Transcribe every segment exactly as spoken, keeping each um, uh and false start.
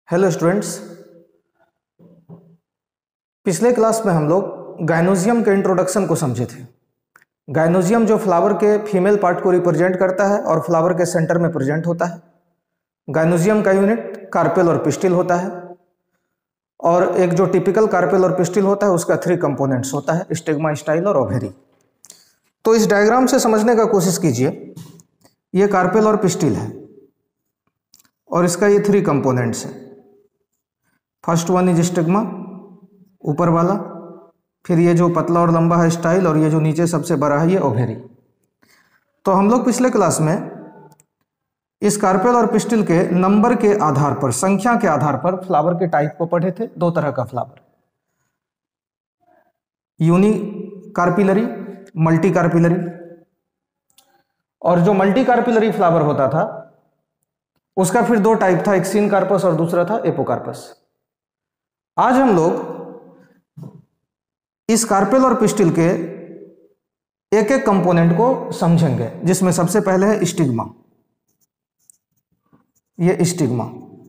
Hello students, पिछले class में हम लोग गाइनोजियम के इंट्रोडक्शन को समझे थे। गाइनोजियम जो फ्लावर के फीमेल पार्ट को रिप्रेजेंट करता है और फ्लावर के सेंटर में प्रेजेंट होता है। गाइनोजियम का यूनिट कार्पेल और पिस्टिल होता है और एक जो टिपिकल कार्पेल और पिस्टिल होता है उसका थ्री कंपोनेंट्स होता है, स्टिग्मा, स्टाइल और ओवेरी। तो इस डायग्राम से समझने का कोशिश कीजिए। ये कार्पेल और पिस्टिल है और इसका ये थ्री कंपोनेंट्स है। फर्स्ट वन इज स्टिग्मा, ऊपर वाला, फिर ये जो पतला और लंबा है स्टाइल, और ये जो नीचे सबसे बड़ा है ये ओवेरी। तो हम लोग पिछले क्लास में इस कार्पेल और पिस्टिल के नंबर के आधार पर, संख्या के आधार पर फ्लावर के टाइप को पढ़े थे। दो तरह का flower, unicarpellary, multicarpellary. और जो मल्टी कार्पिलरी फ्लावर होता था उसका फिर दो टाइप था, एक सीन कार्पस और दूसरा था एपोकार्पस। आज हम लोग इस कार्पेल और पिस्टिल के एक एक कंपोनेंट को समझेंगे, जिसमें सबसे पहले है स्टिग्मा। ये स्टिग्मा,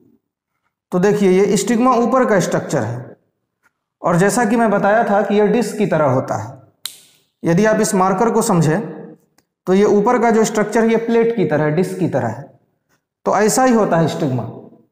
तो देखिए ये स्टिग्मा ऊपर का स्ट्रक्चर है और जैसा कि मैं बताया था कि ये डिस्क की तरह होता है। यदि आप इस मार्कर को समझें तो ये ऊपर का जो स्ट्रक्चर है ये प्लेट की तरह, डिस्क की तरह है। तो ऐसा ही होता है स्टिग्मा।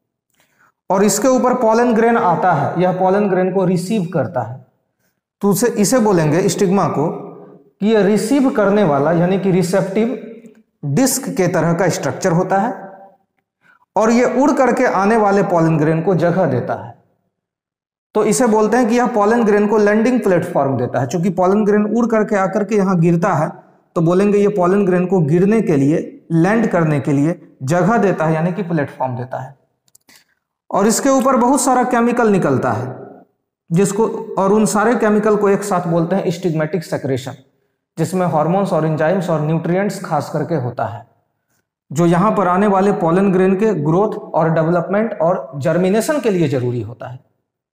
और इसके ऊपर पॉलन ग्रेन आता है, यह पॉलन ग्रेन को रिसीव करता है। तो उसे इसे बोलेंगे स्टिग्मा को कि यह रिसीव करने वाला, यानी कि रिसेप्टिव डिस्क के तरह का स्ट्रक्चर होता है और यह उड़ करके आने वाले पॉलन ग्रेन को जगह देता है। तो इसे बोलते हैं कि यह पॉलन ग्रेन को लैंडिंग प्लेटफॉर्म देता है। चूंकि पॉलन ग्रेन उड़ करके आकर के यहां गिरता है तो बोलेंगे ये पॉलन ग्रेन को गिरने के लिए, लैंड करने के लिए जगह देता है, यानी कि प्लेटफॉर्म देता है। और इसके ऊपर बहुत सारा केमिकल निकलता है जिसको, और उन सारे केमिकल को एक साथ बोलते हैं स्टिग्मेटिक सेक्रेशन, जिसमें हार्मोन्स और एंजाइम्स और न्यूट्रिएंट्स खास करके होता है, जो यहां पर आने वाले पॉलन ग्रेन के ग्रोथ और डेवलपमेंट और जर्मिनेशन के लिए जरूरी होता है।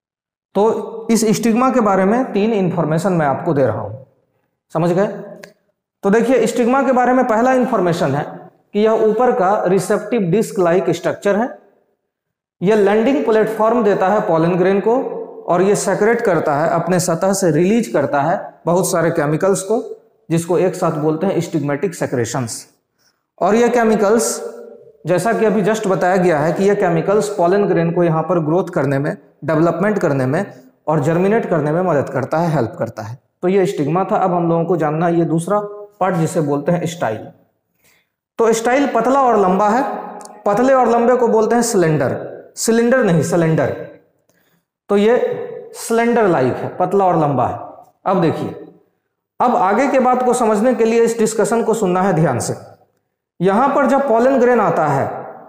तो इस स्टिग्मा के बारे में तीन इंफॉर्मेशन मैं आपको दे रहा हूं, समझ गए? तो देखिए स्टिग्मा के बारे में पहला इंफॉर्मेशन है कि यह ऊपर का रिसेप्टिव डिस्क लाइक स्ट्रक्चर है। यह लैंडिंग प्लेटफॉर्म देता है पॉलन ग्रेन को और यह सेक्रेट करता है, अपने सतह से रिलीज करता है बहुत सारे केमिकल्स को, जिसको एक साथ बोलते हैं स्टिग्मेटिक सेक्रेशंस। और यह केमिकल्स, जैसा कि अभी जस्ट बताया गया है कि यह केमिकल्स पॉलन ग्रेन को यहाँ पर ग्रोथ करने में, डेवलपमेंट करने में और जर्मिनेट करने में मदद करता है, हेल्प करता है। तो यह स्टिग्मा था। अब हम लोगों को जानना है ये दूसरा पार्ट जिसे बोलते हैं स्टाइल। तो स्टाइल पतला और लंबा है। पतले और लंबे को बोलते हैं सिलेंडर, सिलेंडर नहीं सिलेंडर। तो ये सिलेंडर लाइक है, पतला और लंबा है। अब देखिए, अब आगे के बात को समझने के लिए इस डिस्कशन को सुनना है ध्यान से। यहां पर जब पॉलन ग्रेन आता है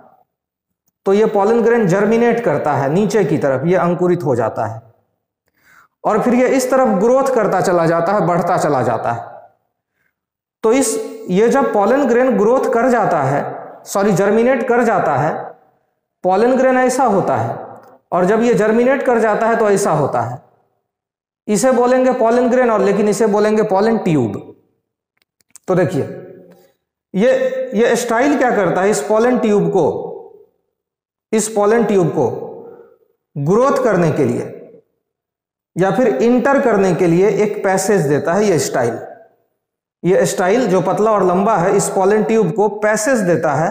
तो ये पॉलन ग्रेन जर्मिनेट करता है नीचे की तरफ, ये अंकुरित हो जाता है और फिर ये इस तरफ ग्रोथ करता चला जाता है, बढ़ता चला जाता है। तो इस ये जब पॉलन ग्रेन ग्रोथ कर जाता है, सॉरी जर्मिनेट कर जाता है, पॉलन ग्रेन ऐसा होता है, और जब ये जर्मिनेट कर जाता है तो ऐसा होता है। इसे बोलेंगे पॉलन ग्रेन, और लेकिन इसे बोलेंगे पॉलन ट्यूब। तो देखिए ये ये स्टाइल क्या करता है, इस पॉलन ट्यूब को इस पॉलन ट्यूब को ग्रोथ करने के लिए या फिर इंटर करने के लिए एक पैसेज देता है। ये स्टाइल ये स्टाइल जो पतला और लंबा है, इस पॉलन ट्यूब को पैसेज देता है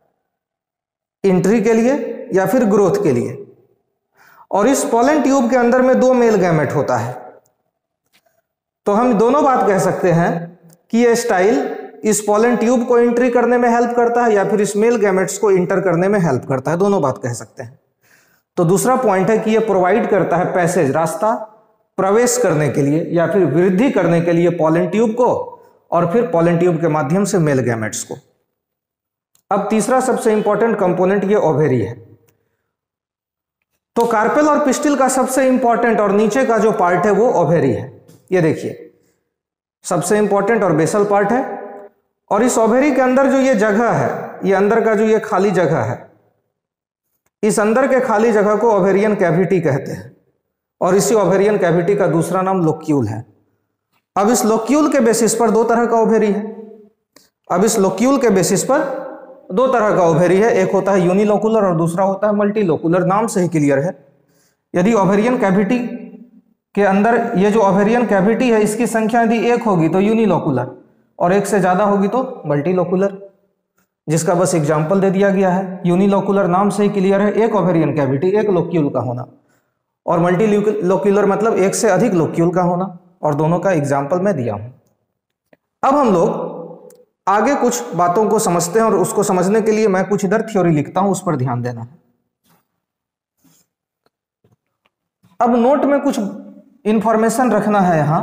एंट्री के लिए या फिर ग्रोथ के लिए। और इस पॉलन ट्यूब के अंदर में दो मेल गैमेट होता है। तो हम दोनों बात कह सकते हैं कि यह स्टाइल इस पॉलन ट्यूब को एंट्री करने में हेल्प करता है या फिर इस मेल गैमेट्स को इंटर करने में हेल्प करता है, दोनों बात कह सकते हैं। तो दूसरा पॉइंट है कि यह प्रोवाइड करता है पैसेज, रास्ता प्रवेश करने के लिए या फिर वृद्धि करने के लिए पॉलन ट्यूब को, और फिर पॉलन ट्यूब के माध्यम से मेल गैमेट्स को। अब तीसरा सबसे इंपॉर्टेंट कंपोनेंट ये ओवेरी है। तो कार्पेल और पिस्टिल का सबसे इंपॉर्टेंट और नीचे का जो पार्ट है वो ओवेरी है। ये देखिए सबसे इंपॉर्टेंट और बेसल पार्ट है। और इस ओवेरी के अंदर जो ये जगह है, ये अंदर का जो ये खाली जगह है, इस अंदर के खाली जगह को ओवेरियन कैविटी कहते हैं। और इसी ओवेरियन कैविटी का दूसरा नाम लोक्यूल है। अब इस लोक्यूल के बेसिस पर दो तरह का ओवेरी है। अब इस लोक्यूल के बेसिस पर दो तरह का ओवेरी है, एक होता है यूनिलोकुलर और दूसरा होता है मल्टीलोकुलर। नाम से ही क्लियर है, यदि ओवेरियन कैविटी के अंदर ये जो ओवेरियन कैविटी है इसकी संख्या यदि एक होगी तो यूनिलोकुलर और एक से ज्यादा होगी तो मल्टीलोकुलर, जिसका बस एग्जाम्पल दे दिया गया है। यूनिलोकुलर नाम से ही क्लियर है, एक ओवेरियन कैविटी, एक लोक्यूल का होना, और मल्टीलोक्यूलर मतलब एक से अधिक लोक्यूल का होना, और दोनों का एग्जाम्पल मैं दिया हूं। अब हम लोग आगे कुछ बातों को समझते हैं और उसको समझने के लिए मैं कुछ इधर थ्योरी लिखता हूं, उस पर ध्यान देना है। अब नोट में कुछ इंफॉर्मेशन रखना है यहां,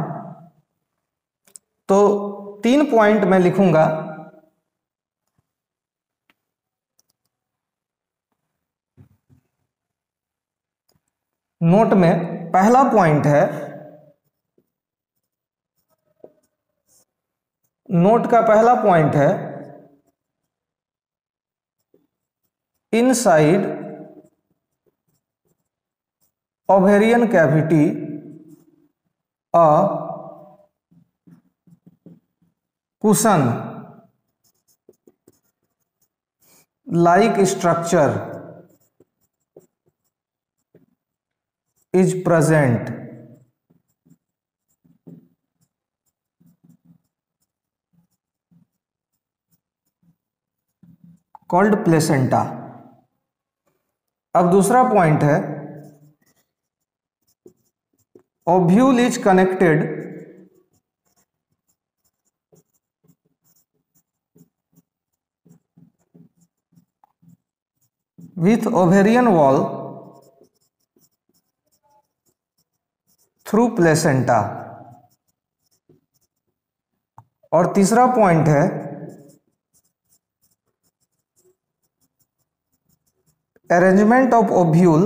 तो तीन पॉइंट मैं लिखूंगा। नोट में पहला पॉइंट है, नोट का पहला पॉइंट है inside ovarian cavity a cushion like structure is present called placenta। अब दूसरा पॉइंट है ovule is connected with ovarian wall through placenta. और तीसरा पॉइंट है arrangement of ovule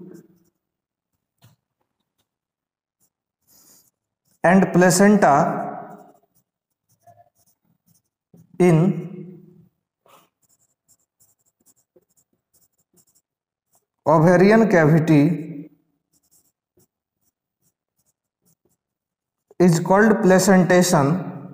and placenta in ovarian cavity is called placentation।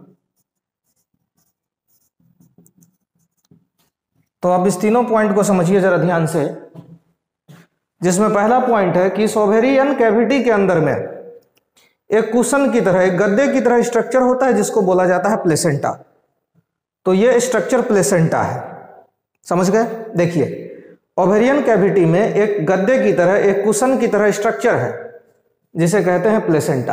तो अब इस तीनों पॉइंट को समझिए जरा ध्यान से, जिसमें पहला पॉइंट है कि इस ओवेरियन कैविटी के अंदर में एक कुशन की तरह, एक गद्दे की तरह स्ट्रक्चर होता है जिसको बोला जाता है प्लेसेंटा। तो ये स्ट्रक्चर प्लेसेंटा है, समझ गए? देखिए, ओवेरियन कैविटी में एक गद्दे की तरह, एक कुशन की तरह स्ट्रक्चर है जिसे कहते हैं प्लेसेंटा।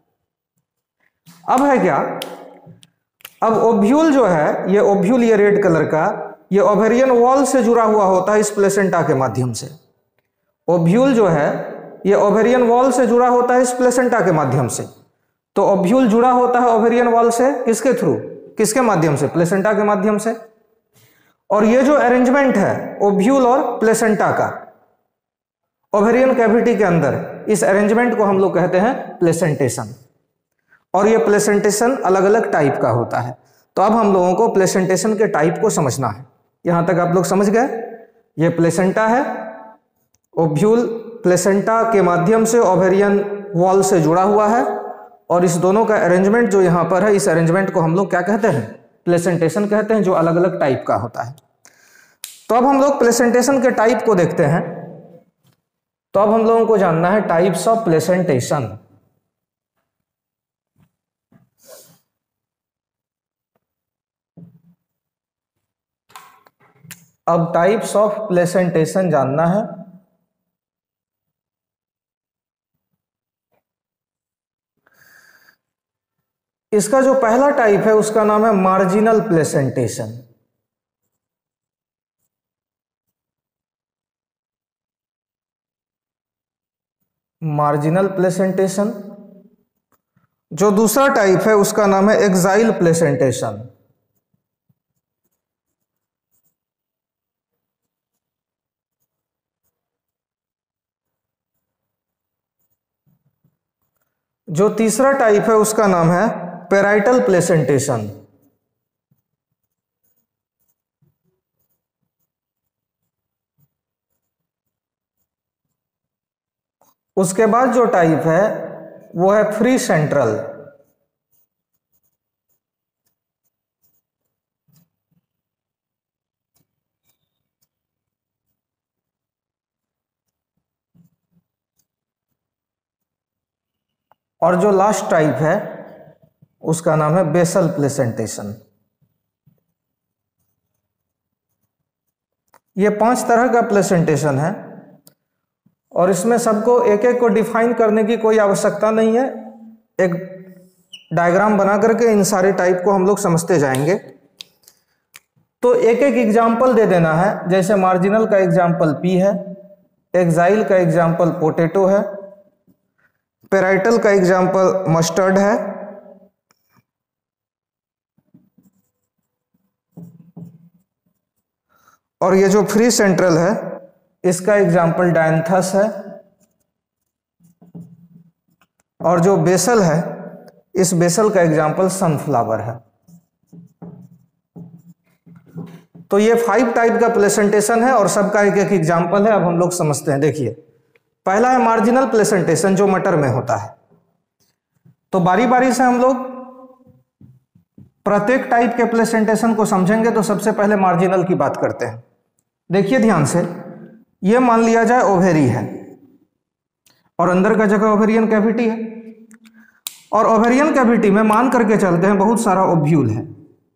अब है क्या, अब ओव्यूल जो है, ये ओव्यूल, ये रेड कलर का, ये ओवेरियन वॉल से जुड़ा हुआ होता है इस प्लेसेंटा के माध्यम से। ओव्यूल जो है ये ओवेरियन वॉल से जुड़ा होता है इस प्लेसेंटा के माध्यम से। तो ओव्यूल जुड़ा होता है ओवेरियन वॉल से किसके थ्रू, किसके माध्यम से? प्लेसेंटा के माध्यम से। और ये जो अरेंजमेंट है ओव्यूल और प्लेसेंटा का ओवेरियन कैविटी के अंदर, इस अरेंजमेंट को हम लोग कहते हैं प्लेसेंटेशन। और ये प्लेसेंटेशन अलग अलग टाइप का होता है। तो अब हम लोगों को प्लेसेंटेशन के टाइप को समझना है। यहां तक आप लोग समझ गए? ये प्लेसेंटा है, ओव्यूल प्लेसेंटा के माध्यम से ओवेरियन वॉल से जुड़ा हुआ है, और इस दोनों का अरेंजमेंट जो यहां पर है, इस अरेंजमेंट को हम लोग क्या कहते हैं? प्लेसेंटेशन कहते हैं, जो अलग अलग टाइप का होता है। तो अब हम लोग प्लेसेंटेशन के टाइप को देखते हैं। तो अब हम लोगों को जानना है टाइप्स ऑफ प्लेसेंटेशन। अब टाइप्स ऑफ प्लेसेंटेशन जानना है। इसका जो पहला टाइप है उसका नाम है मार्जिनल प्लेसेंटेशन। Marginal placentation. जो दूसरा टाइप है उसका नाम है एक्साइल प्लेसेंटेशन। जो तीसरा टाइप है उसका नाम है पेराइटल प्लेसेंटेशन। उसके बाद जो टाइप है वो है फ्री सेंट्रल। और जो लास्ट टाइप है उसका नाम है बेसल प्लेसेंटेशन। ये पांच तरह का प्लेसेंटेशन है और इसमें सबको एक एक को डिफाइन करने की कोई आवश्यकता नहीं है। एक डायग्राम बना करके इन सारे टाइप को हम लोग समझते जाएंगे। तो एक एक एग्जाम्पल दे देना है, जैसे मार्जिनल का एग्जाम्पल पी है, एक्साइल का एग्जाम्पल पोटैटो है, पेराइटल का एग्जाम्पल मस्टर्ड है, और ये जो फ्री सेंट्रल है इसका एग्जाम्पल डायंथस है, और जो बेसल है इस बेसल का एग्जाम्पल सनफ्लावर है। तो ये फाइव टाइप का प्लेसेंटेशन है और सबका एक एक एग्जाम्पल है। अब हम लोग समझते हैं। देखिए, पहला है मार्जिनल प्लेसेंटेशन जो मटर में होता है। तो बारी बारी से हम लोग प्रत्येक टाइप के प्लेसेंटेशन को समझेंगे। तो सबसे पहले मार्जिनल की बात करते हैं। देखिए ध्यान से, ये मान लिया जाए ओवेरी है और अंदर का जगह ओवेरियन कैविटी है, और ओवेरियन कैविटी में मान करके चलते हैं बहुत सारा ओव्यूल है,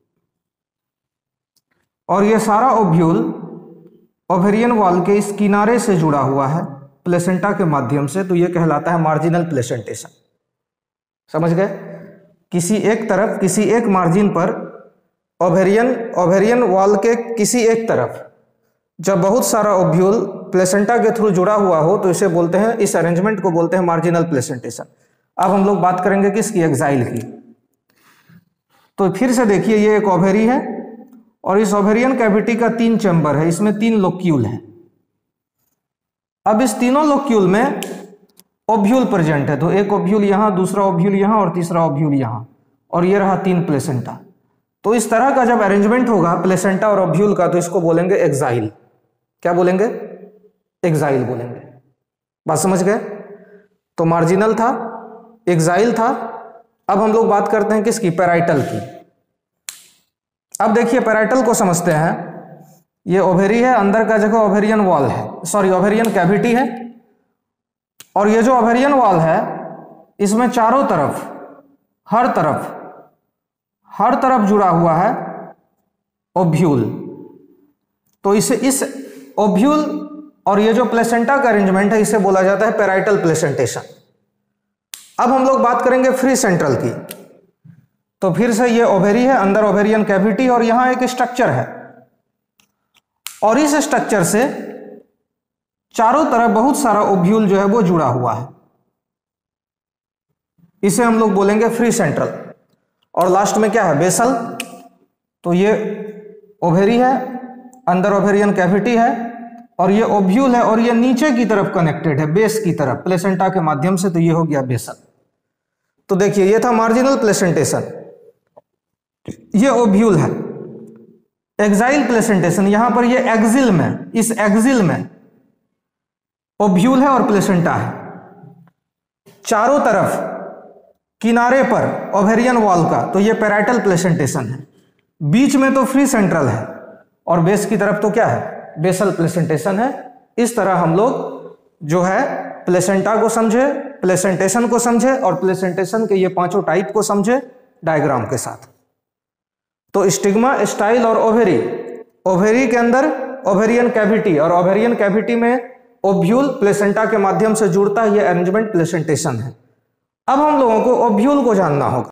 और ये सारा ओव्यूल ओवेरियन वॉल के इस किनारे से जुड़ा हुआ है प्लेसेंटा के माध्यम से। तो ये कहलाता है मार्जिनल प्लेसेंटेशन। समझ गए? किसी एक तरफ, किसी एक मार्जिन पर ओवेरियन ओवेरियन वॉल के किसी एक तरफ जब बहुत सारा ओव्यूल प्लेसेंटा के थ्रू जुड़ा हुआ हो तो इसे बोलते हैं, इस अरेंजमेंट को बोलते हैं मार्जिनल प्लेसेंटेशन। अब हम लोग बात करेंगे किसकी? एक्साइल की। तो फिर से देखिए, ये एक ओवेरी है और इस ओवेरियन कैविटी का तीन चैम्बर है, इसमें तीन लोक्यूल हैं। अब इस तीनों लोक्यूल में ओव्यूल प्रेजेंट है। तो एक ओव्यूल यहां, दूसरा ओव्यूल यहां और तीसरा ओव्यूल यहां, और ये रहा तीन प्लेसेंटा। तो इस तरह का जब अरेंजमेंट होगा प्लेसेंटा और ओव्यूल का तो इसको बोलेंगे एक्साइल। क्या बोलेंगे? एक्साइल बोलेंगे। बात समझ गए? तो मार्जिनल था, एक्साइल था। अब हम लोग बात करते हैं किसकी? पेराइटल की। अब देखिए, पेराइटल को समझते हैं। ये ओवेरी है, अंदर का जगह ओवेरियन वॉल है, सॉरी ओवेरियन कैविटी है, और ये जो ओवेरियन वॉल है इसमें चारों तरफ, हर तरफ हर तरफ जुड़ा हुआ है ओव्यूल। तो इसे इस ओव्यूल और ये जो प्लेसेंटा का अरेंजमेंट है इसे बोला जाता है पेराइटल प्लेसेंटेशन। अब हम लोग बात करेंगे फ्री सेंट्रल की। तो फिर से ये ओवेरी है, अंदर ओवेरियन कैविटी, और यहां एक स्ट्रक्चर है, और इस स्ट्रक्चर से चारों तरफ बहुत सारा ओव्यूल जो है वो जुड़ा हुआ है। इसे हम लोग बोलेंगे फ्री सेंट्रल। और लास्ट में क्या है? बेसल। तो ये ओवेरी है, अंदर ओवेरियन कैविटी है, और ये ओव्यूल है, और ये नीचे की तरफ कनेक्टेड है, बेस की तरफ, प्लेसेंटा के माध्यम से। तो ये हो गया बेसल। तो देखिए, ये था मार्जिनल प्लेसेंटेशन, ये ओव्यूल है। एक्साइल प्लेसेंटेशन, यहां पर ये एक्सिल में, इस एक्सिल में ओव्यूल है और प्लेसेंटा है। चारों तरफ किनारे पर ओवेरियन वॉल का, तो ये पेराइटल प्लेसेंटेशन है। बीच में तो फ्री सेंट्रल है, और बेस की तरफ तो क्या है? बेसल प्लेसेंटेशन है। इस तरह हम लोग जो है प्लेसेंटा को समझे, प्लेसेंटेशन को समझे, और प्लेसेंटेशन के ये पांचों टाइप को समझे डायग्राम के साथ। तो स्टिग्मा, स्टाइल और ओवेरी। ओवेरी के अंदर ओवेरियन कैविटी, और ओवेरियन कैविटी में ओव्यूल प्लेसेंटा के माध्यम से जुड़ता है। ये अरेंजमेंट प्लेसेंटेशन है। अब हम लोगों को ओव्यूल को जानना होगा।